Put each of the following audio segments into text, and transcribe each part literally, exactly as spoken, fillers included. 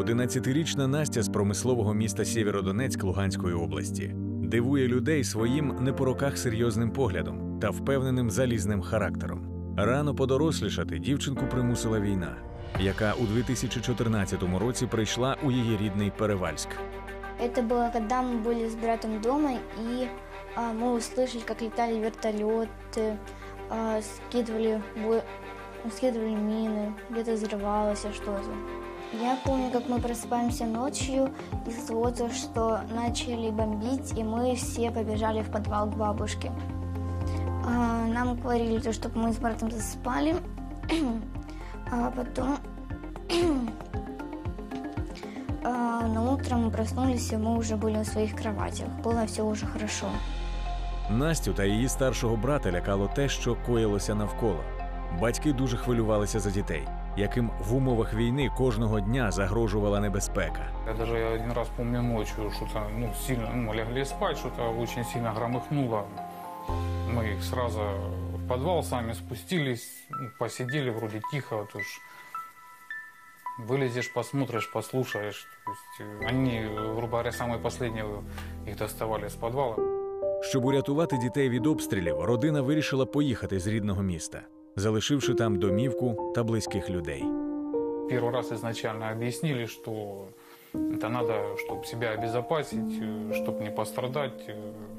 одинадцятирічна Настя з промислового міста Сєвєродонецьк Луганської області дивує людей своїм не по роках серйозним поглядом та впевненим залізним характером. Рано подорослішати дівчинку примусила війна, яка у дві тисячі чотирнадцятому році прийшла у її рідний Перевальськ. Это было, когда мы были с братом дома, и а, мы услышали, как летали вертолеты, а, скидывали, бо... скидывали мины, где-то взрывалось что-то. Я помню, как мы просыпаемся ночью из-за того, что начали бомбить, и мы все побежали в подвал к бабушке. А, нам говорили, чтобы мы с братом засыпали, а потом... На утро мы проснулись, и мы уже были в своих кроватях. Было все уже хорошо. Настю та її старшого брата лякало те, що коїлося навколо. Батьки дуже хвилювалися за дітей, яким в умовах війни кожного дня загрожувала небезпека. Я даже один раз помню ночью, что-то ну, сильно, ну, легли спать, что-то очень сильно громыхнуло. Мы их сразу в подвал сами спустились, посидели вроде тихо, то ж вылезешь, посмотришь, послушаешь. То есть они, грубо говоря, самые последние их доставали з подвала. Щоб урятувати дітей від обстрілів, родина вирішила поїхати з рідного міста, залишивши там домівку та близьких людей. Первый раз изначально объяснили, что это надо, чтобы себя обезопасить, чтобы не пострадать.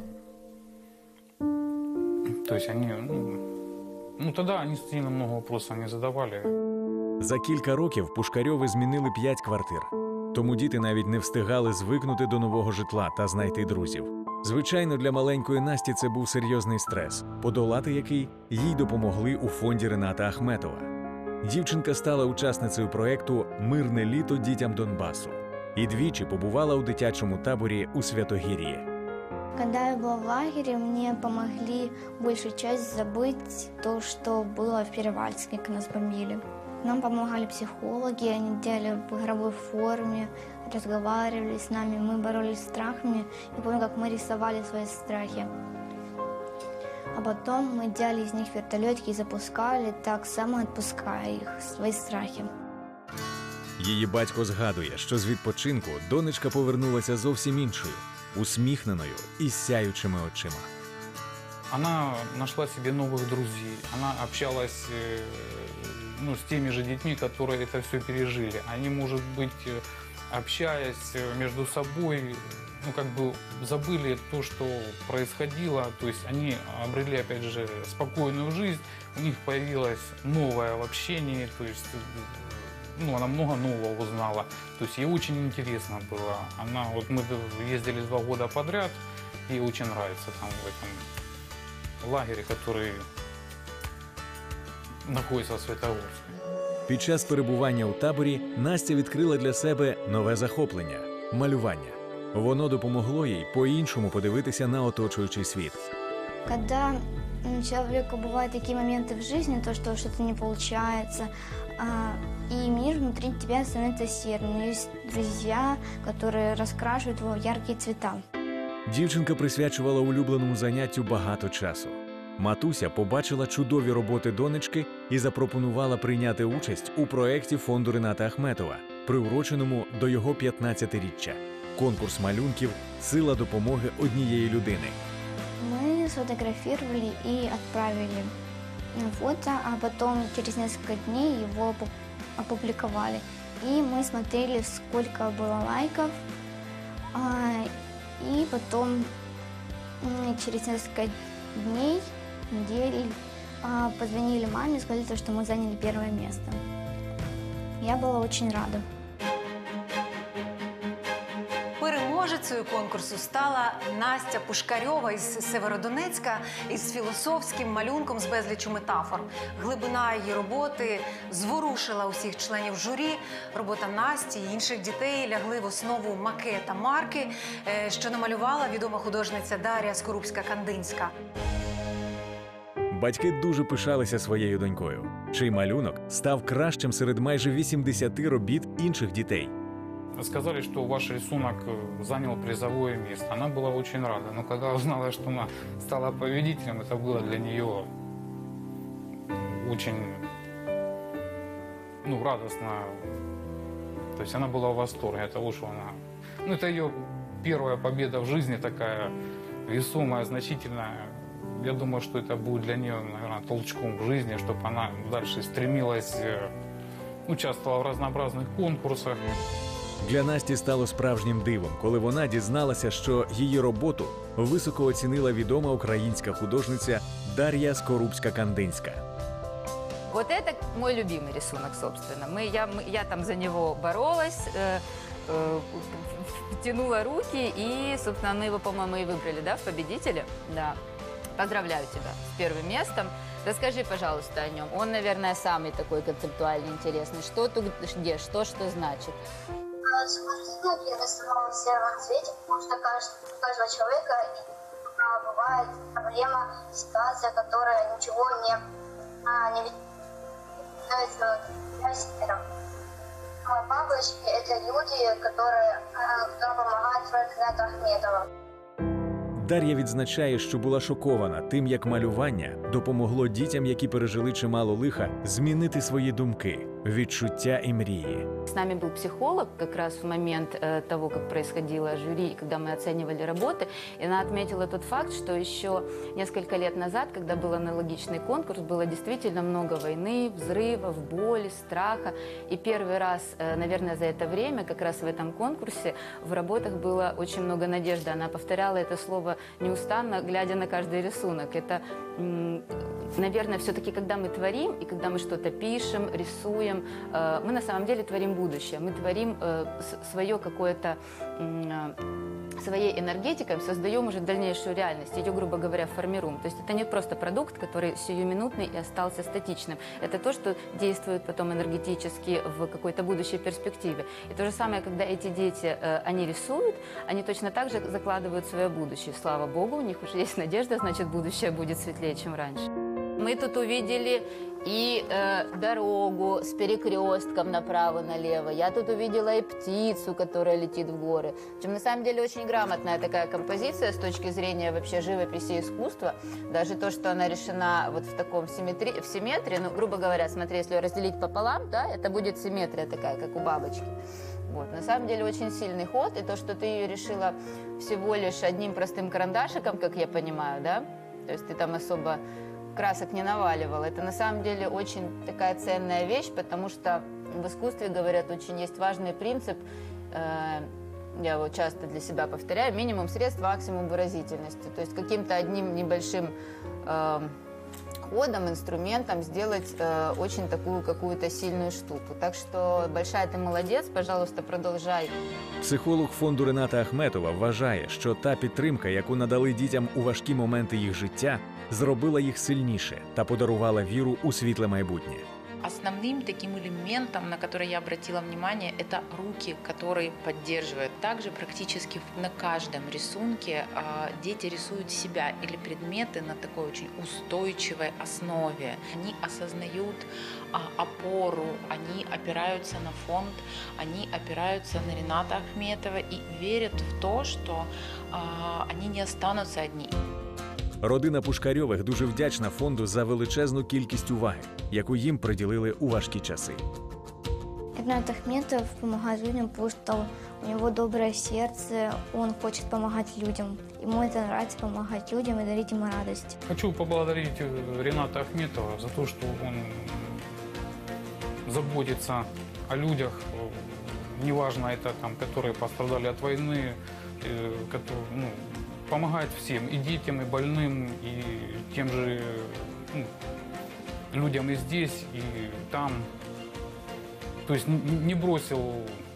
То есть они, ну, ну тогда они сильно много вопросов не задавали. За кілька років Пушкарьови змінили п'ять квартир. Тому діти навіть не встигали звикнути до нового житла та знайти друзів. Звичайно, для маленької Насті це був серйозний стрес, подолати який їй допомогли у фонді Рената Ахметова. Дівчинка стала учасницею проєкту «Мирне літо дітям Донбасу» і двічі побувала у дитячому таборі у Святогір'ї. Когда я была в лагере, мне помогли большую часть забыть то, что было в Перевальске, как нас бомбили. Нам помогали психологи, они делали в игровой форме, разговаривали с нами, мы боролись с страхами. Я помню, как мы рисовали свои страхи. А потом мы делали из них вертолетики и запускали, так само отпуская их, свои страхи. Її батько згадує, що з відпочинку донечка повернулася зовсім іншою, усміхненою і сяючими очима. Она нашла себе новых друзей, она общалась ну, с теми же детьми, которые это все пережили. Они, может быть, общаясь между собой, ну, как бы забыли то, что происходило. То есть они обрели, опять же, спокойную жизнь, у них появилось новое в общении, то есть ну, она много нового узнала. То есть ей очень интересно было. Она, вот мы ездили два года подряд, ей очень нравится там в этом лагере, который знаходиться в Святогорську. Під час перебування у таборі Настя відкрила для себе нове захоплення – малювання. Воно допомогло їй по-іншому подивитися на оточуючий світ. Когда у человека бывают такие моменты в жизни, то, что что-то не получается, и мир внутри тебя становится серым. Есть друзья, которые раскрашивают его в яркие цвета. Дівчинка присвячувала улюбленому заняттю багато часу. Матуся побачила чудові роботи донечки і запропонувала прийняти участь у проєкті фонду Рената Ахметова, приуроченому до його п'ятнадцятиріччя. Конкурс малюнків «Сила допомоги однієї людини». Мы сфотографировали и отправили фото, а потом через несколько дней его опубликовали. И мы смотрели, сколько было лайков, и потом через несколько дней, недели, позвонили маме и сказали, что мы заняли первое место. Я была очень рада. Переможецею конкурсу стала Настя Пушкарьова із Сєвєродонецька із філософським малюнком з безліччю метафор. Глибина її роботи зворушила усіх членів журі. Робота Насті і інших дітей лягли в основу макета марки, що намалювала відома художниця Дар'я Скорубська-Кандинська. Батьки дуже пишалися своєю донькою, чий малюнок став кращим серед майже вісімдесяти робіт інших дітей. Сказали, что ваш рисунок занял призовое место. Она была очень рада. Но когда узнала, что она стала победителем, это было для нее очень ну, радостно. То есть она была в восторге от того, что она... Ну, это ее первая победа в жизни такая весомая, значительная. Я думаю, что это будет для нее, наверное, толчком в жизни, чтобы она дальше стремилась, э, участвовала в разнообразных конкурсах. Для Насті стало справжнім дивом, коли вона дізналася, що її роботу високо оцінила відома українська художниця Дар'я Скорубська-Кандинська. Вот это мой любимый рисунок, собственно. Мы, я, мы- я там за него боролась, э, э, тянула руки, и, собственно, мы его, по-моему, и выбрали, да, в победителе. Да. Поздравляю тебя с первым местом. Расскажи, пожалуйста, о нем. Он, наверное, самый такой концептуально интересный. Что тут, где, что, что значит? Свой рисунок я рисовала в сером цвете, потому что каждый- у каждого человека а, бывает проблема, ситуация, которая ничего не, а, не становится миром. А бабочки — это люди, которые, а, которые помогают Фердинанду Ахметову. Дар'я відзначає, що була шокована тим, як малювання допомогло дітям, які пережили чимало лиха, змінити свої думки, відчуття і мрії. С нами был психолог как раз в момент э, того, как происходило жюри, когда мы оценивали работы. И она отметила тот факт, что еще несколько лет назад, когда был аналогичный конкурс, было действительно много войны, взрывов, боли, страха. И первый раз, э, наверное, за это время, как раз в этом конкурсе, в работах было очень много надежды. Она повторяла это слово неустанно, глядя на каждый рисунок. Это, м, наверное, все-таки, когда мы творим, и когда мы что-то пишем, рисуем, э, мы на самом деле творим будущее. Мы творим э, с- свое какое-то, м, э, своей энергетикой, создаем уже дальнейшую реальность, ее, грубо говоря, формируем. То есть это не просто продукт, который сиюминутный и остался статичным. Это то, что действует потом энергетически в какой-то будущей перспективе. И то же самое, когда эти дети, э, они рисуют, они точно так же закладывают свое будущее. Слава Богу, у них уже есть надежда, значит, будущее будет светлее, чем раньше. Мы тут увидели и э, дорогу с перекрестком направо-налево. Я тут увидела и птицу, которая летит в горы. Причем, на самом деле, очень грамотная такая композиция с точки зрения вообще живописи и искусства. Даже то, что она решена вот в таком симметри... в симметрии, ну, грубо говоря, смотри, если ее разделить пополам, да, это будет симметрия такая, как у бабочки. Вот. На самом деле очень сильный ход, и то, что ты ее решила всего лишь одним простым карандашиком, как я понимаю, да, то есть ты там особо красок не наваливала, это на самом деле очень такая ценная вещь, потому что в искусстве, говорят, очень есть важный принцип, э, я его часто для себя повторяю, минимум средств, максимум выразительности, то есть каким-то одним небольшим э, ходом, инструментом сделать э, очень такую какую-то сильную штуку. Так что большая ты молодец, пожалуйста, продолжай. Психолог фонду Рената Ахметова вважає, що та підтримка, яку надали дітям у важкі моменти їх життя, зробила їх сильніше та подарувала віру у світле майбутнє. Основным таким элементом, на который я обратила внимание, это руки, которые поддерживают. Также практически на каждом рисунке а, дети рисуют себя или предметы на такой очень устойчивой основе. Они осознают а, опору, они опираются на фонд, они опираются на Рената Ахметова и верят в то, что а, они не останутся одни. Родина Пушкарьових дуже вдячна фонду за величезну кількість уваги, яку їм приділили у важкі часи. Ренат Ахметов помогает людям, потому что у него доброе сердце, он хочет помогать людям. Ему это нравится, помогать людям и дарить им радость. Хочу поблагодарить э, Рената Ахметова за то, что он заботится о людях, э, неважно это там, которые пострадали от войны, э, которые, ну, помогает всем, и детям, и больным, и тем же ну, людям и здесь, и там. То есть н- не бросил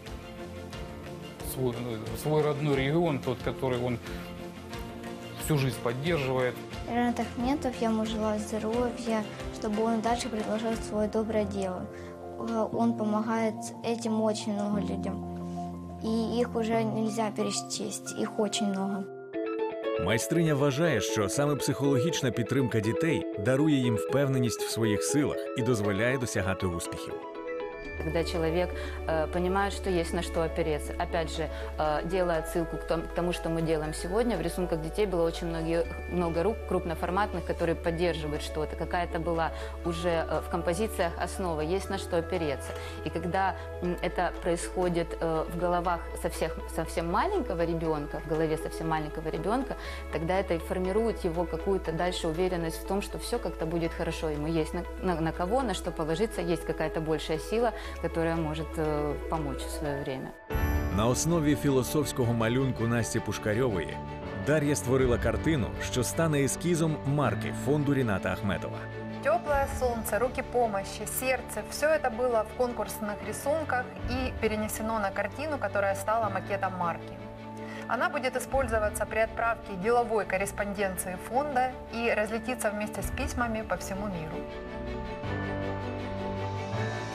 свой, свой родной регион, тот, который он всю жизнь поддерживает. Ренат Ахметов, я ему желаю здоровья, чтобы он дальше продолжал свое доброе дело. Э, Он помогает этим очень много людям. И их уже нельзя пересчесть, их очень много. Майстриня вважає, що саме психологічна підтримка дітей дарує їм впевненість в своїх силах і дозволяє досягати успіхів. Когда человек э, понимает, что есть на что опереться. Опять же, э, делая отсылку к, том, к тому, что мы делаем сегодня, в рисунках детей было очень многие, много рук крупноформатных, которые поддерживают что-то. Какая-то была уже э, в композициях основа, есть на что опереться. И когда м, это происходит э, в головах совсем, совсем маленького ребенка, в голове совсем маленького ребенка, тогда это и формирует его какую-то дальше уверенность в том, что все как-то будет хорошо. Ему есть на, на, на кого, на что положиться, есть какая-то большая сила, которая может э, помочь в свое время. На основі філософського малюнку Насті Пушкарьової Дар'я створила картину, що стане ескізом марки фонду Ріната Ахметова. Теплое солнце, руки помощи, сердце – все это было в конкурсных рисунках и перенесено на картину, которая стала макетом марки. Она будет использоваться при отправке деловой корреспонденции фонда и разлетится вместе с письмами по всему миру.